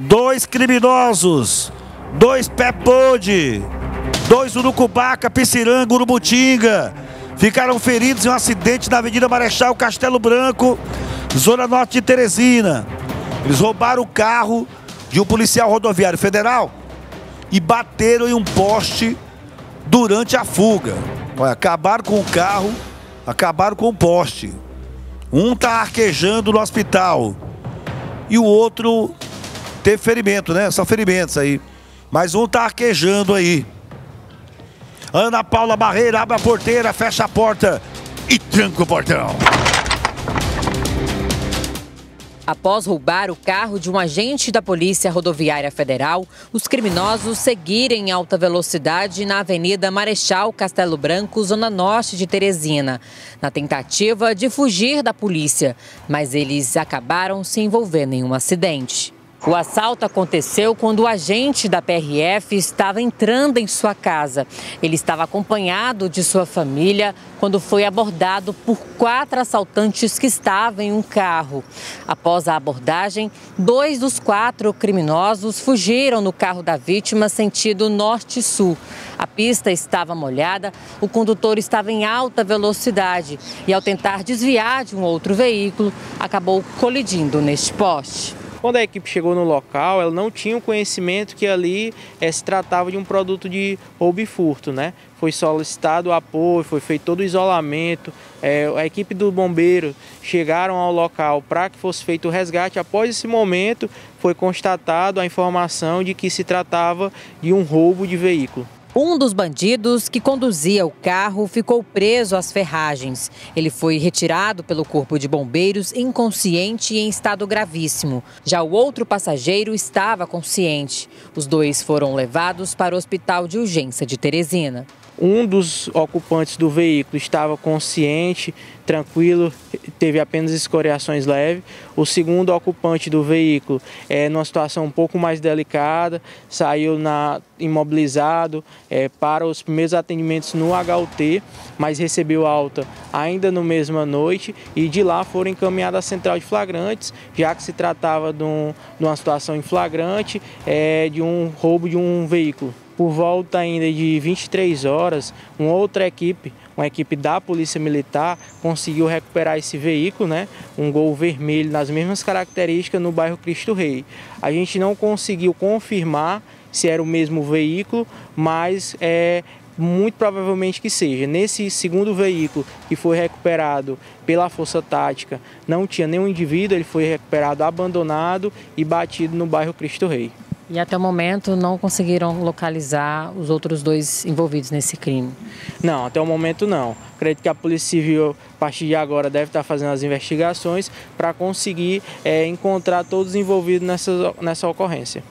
2 criminosos, 2 pé-pôde, 2 urucubaca, pisciranga, urubutinga, ficaram feridos em um acidente na Avenida Marechal Castelo Branco, zona norte de Teresina. Eles roubaram o carro de um policial rodoviário federal e bateram em um poste durante a fuga. Olha, acabaram com o carro, acabaram com o poste. Um tá arquejando no hospital e o outro teve ferimento, né? São ferimentos aí. Mas um tá arquejando aí. Ana Paula Barreira abre a porteira, fecha a porta e tranca o portão. Após roubar o carro de um agente da Polícia Rodoviária Federal, os criminosos seguiram em alta velocidade na Avenida Marechal Castelo Branco, zona norte de Teresina, na tentativa de fugir da polícia, mas eles acabaram se envolvendo em um acidente. O assalto aconteceu quando o agente da PRF estava entrando em sua casa. Ele estava acompanhado de sua família quando foi abordado por 4 assaltantes que estavam em um carro. Após a abordagem, 2 dos 4 criminosos fugiram no carro da vítima sentido norte-sul. A pista estava molhada, o condutor estava em alta velocidade e, ao tentar desviar de um outro veículo, acabou colidindo neste poste. Quando a equipe chegou no local, ela não tinha o conhecimento que ali se tratava de um produto de roubo e furto, né? Foi solicitado o apoio, foi feito todo o isolamento, a equipe do bombeiro chegaram ao local para que fosse feito o resgate. Após esse momento, foi constatado a informação de que se tratava de um roubo de veículo. Um dos bandidos que conduzia o carro ficou preso às ferragens. Ele foi retirado pelo corpo de bombeiros inconsciente e em estado gravíssimo. Já o outro passageiro estava consciente. Os 2 foram levados para o Hospital de Urgência de Teresina. Um dos ocupantes do veículo estava consciente, tranquilo, teve apenas escoriações leves. O segundo ocupante do veículo numa situação um pouco mais delicada, saiu imobilizado para os primeiros atendimentos no HUT, mas recebeu alta ainda no mesma noite e de lá foram encaminhados à central de flagrantes, já que se tratava de uma situação em flagrante, de um roubo de um veículo. Por volta ainda de 23 horas, uma outra equipe, uma equipe da Polícia Militar, conseguiu recuperar esse veículo, né? Um Gol vermelho nas mesmas características no bairro Cristo Rei. A gente não conseguiu confirmar se era o mesmo veículo, mas muito provavelmente que seja. Nesse segundo veículo que foi recuperado pela Força Tática, não tinha nenhum indivíduo, ele foi recuperado abandonado e batido no bairro Cristo Rei. E até o momento não conseguiram localizar os outros 2 envolvidos nesse crime? Não, até o momento não. Acredito que a Polícia Civil, a partir de agora, deve estar fazendo as investigações para conseguir encontrar todos os envolvidos nessa ocorrência.